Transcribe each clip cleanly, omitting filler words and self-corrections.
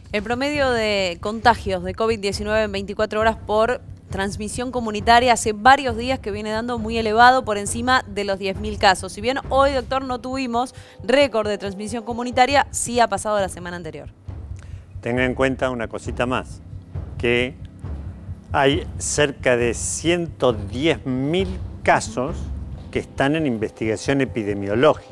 El promedio de contagios de COVID-19 en 24 horas por transmisión comunitaria hace varios días que viene dando muy elevado, por encima de los 10.000 casos. Si bien hoy, doctor, no tuvimos récord de transmisión comunitaria, sí ha pasado la semana anterior. Tenga en cuenta una cosita más, que hay cerca de 110.000 casos que están en investigación epidemiológica.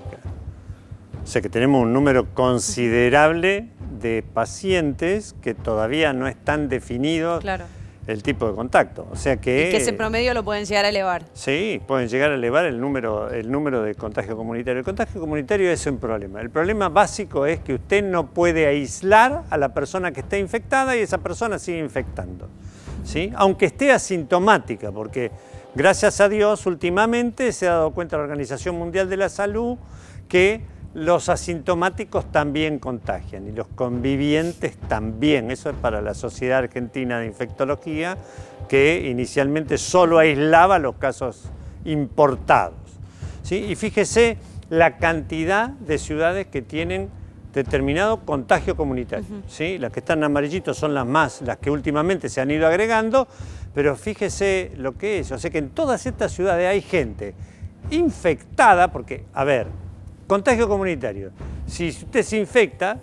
O sea que tenemos un número considerable de pacientes que todavía no están definidos el tipo de contacto. O sea que... Y que ese promedio lo pueden llegar a elevar. Sí, pueden llegar a elevar el número de contagio comunitario. El contagio comunitario es un problema. El problema básico es que usted no puede aislar a la persona que está infectada y esa persona sigue infectando, ¿sí? Aunque esté asintomática, porque gracias a Dios últimamente se ha dado cuenta la Organización Mundial de la Salud que los asintomáticos también contagian y los convivientes también. Eso es para la Sociedad Argentina de Infectología, que inicialmente solo aislaba los casos importados, ¿sí? Y fíjese la cantidad de ciudades que tienen determinado contagio comunitario, ¿sí? Las que están en amarillito son las que últimamente se han ido agregando, pero fíjese lo que es. O sea que en todas estas ciudades hay gente infectada, porque, a ver, contagio comunitario. Si usted se infecta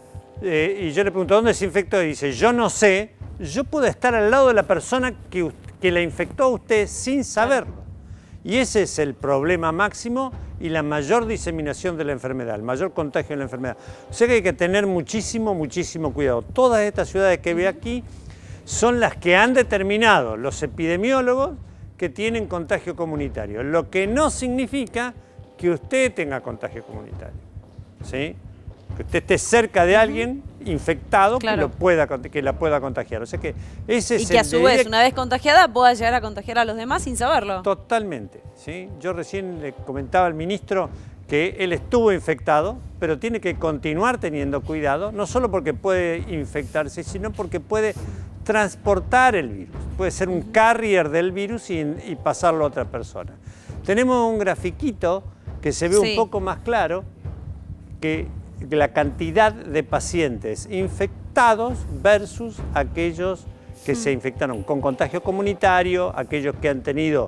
y yo le pregunto ¿dónde se infectó? Y dice yo no sé, yo puedo estar al lado de la persona que la infectó a usted sin saberlo. Y ese es el problema máximo y la mayor diseminación de la enfermedad, el mayor contagio de la enfermedad. O sea que hay que tener muchísimo cuidado. Todas estas ciudades que ve aquí son las que han determinado los epidemiólogos que tienen contagio comunitario, lo que no significa que usted tenga contagio comunitario, ¿sí? Que usted esté cerca de alguien infectado que la pueda contagiar. O sea que ese es y que a su vez, una vez contagiada, pueda llegar a contagiar a los demás sin saberlo. Totalmente, ¿sí? Yo recién le comentaba al ministro que él estuvo infectado, pero tiene que continuar teniendo cuidado, no solo porque puede infectarse, sino porque puede transportar el virus. Puede ser un carrier del virus y pasarlo a otra persona. Tenemos un grafiquito que se ve un poco más claro que la cantidad de pacientes infectados versus aquellos que se infectaron con contagio comunitario, aquellos que han tenido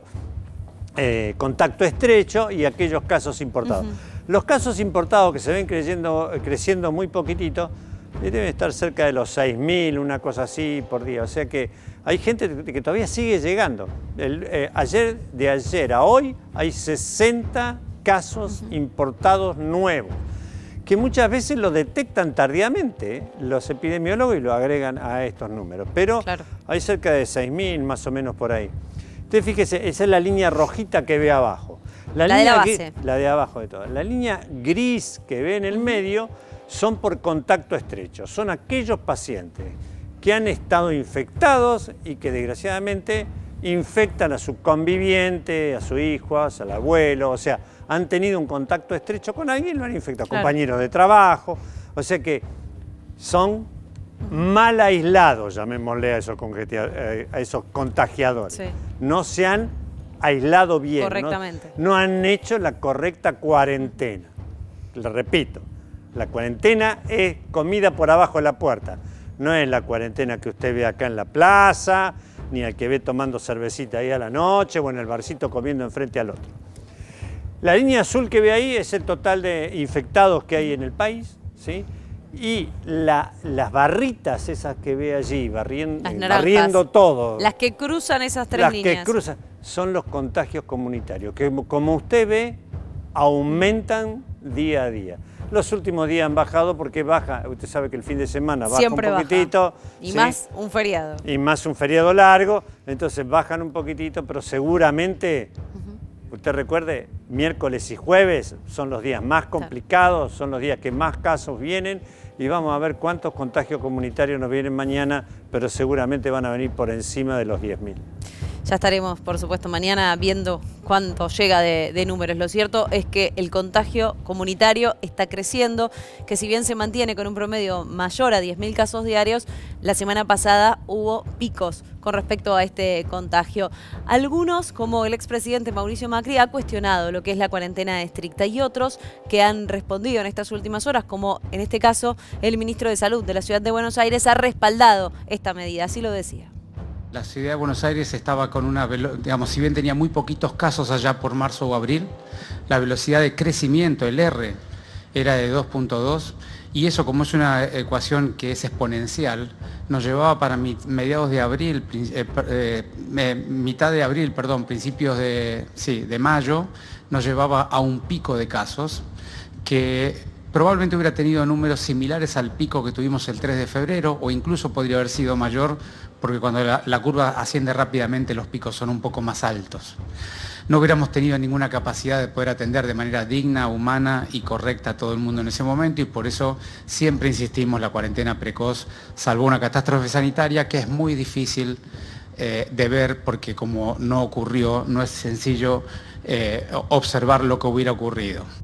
contacto estrecho y aquellos casos importados. Los casos importados que se ven creciendo muy poquitito, deben estar cerca de los 6.000, una cosa así por día. O sea que hay gente que todavía sigue llegando. De ayer a hoy hay 60 casos importados nuevos, que muchas veces lo detectan tardíamente los epidemiólogos y lo agregan a estos números. Pero hay cerca de 6.000 más o menos por ahí. Usted fíjese, esa es la línea rojita que ve abajo. La de la base. La de abajo de todas. La línea gris que ve en el medio son por contacto estrecho. Son aquellos pacientes que han estado infectados y que desgraciadamente infectan a su conviviente, a su hijo, al abuelo, o sea, han tenido un contacto estrecho con alguien y lo han infectado, compañeros de trabajo, o sea que son mal aislados, llamémosle a esos contagiadores. No se han aislado bien, correctamente. No han hecho la correcta cuarentena. Le repito, la cuarentena es comida por abajo de la puerta. No es la cuarentena que usted ve acá en la plaza, ni al que ve tomando cervecita ahí a la noche o en el barcito comiendo enfrente al otro. La línea azul que ve ahí es el total de infectados que hay en el país, ¿sí? Y las barritas esas que ve allí, barriendo todo. Las que cruzan esas tres líneas. Las que cruzan son los contagios comunitarios, que como usted ve, aumentan día a día. Los últimos días han bajado porque baja, usted sabe que el fin de semana baja un poquitito. Baja. Y más un feriado. Y más un feriado largo, entonces bajan un poquitito, pero seguramente, usted recuerde, miércoles y jueves son los días más complicados, son los días que más casos vienen y vamos a ver cuántos contagios comunitarios nos vienen mañana, pero seguramente van a venir por encima de los 10.000. Ya estaremos, por supuesto, mañana viendo cuánto llega de números. Lo cierto es que el contagio comunitario está creciendo, que si bien se mantiene con un promedio mayor a 10.000 casos diarios, la semana pasada hubo picos con respecto a este contagio. Algunos, como el expresidente Mauricio Macri, ha cuestionado lo que es la cuarentena estricta y otros que han respondido en estas últimas horas, como en este caso el ministro de Salud de la Ciudad de Buenos Aires, ha respaldado esta medida, así lo decía. La ciudad de Buenos Aires estaba con una, digamos, si bien tenía muy poquitos casos allá por marzo o abril, la velocidad de crecimiento, el R, era de 2.2 y eso, como es una ecuación que es exponencial, nos llevaba para mediados de abril, mitad de abril, perdón, principios de mayo, nos llevaba a un pico de casos que probablemente hubiera tenido números similares al pico que tuvimos el 3 de febrero o incluso podría haber sido mayor porque cuando la curva asciende rápidamente los picos son un poco más altos. No hubiéramos tenido ninguna capacidad de poder atender de manera digna, humana y correcta a todo el mundo en ese momento y por eso siempre insistimos la cuarentena precoz, salvo una catástrofe sanitaria que es muy difícil de ver porque como no ocurrió, no es sencillo observar lo que hubiera ocurrido.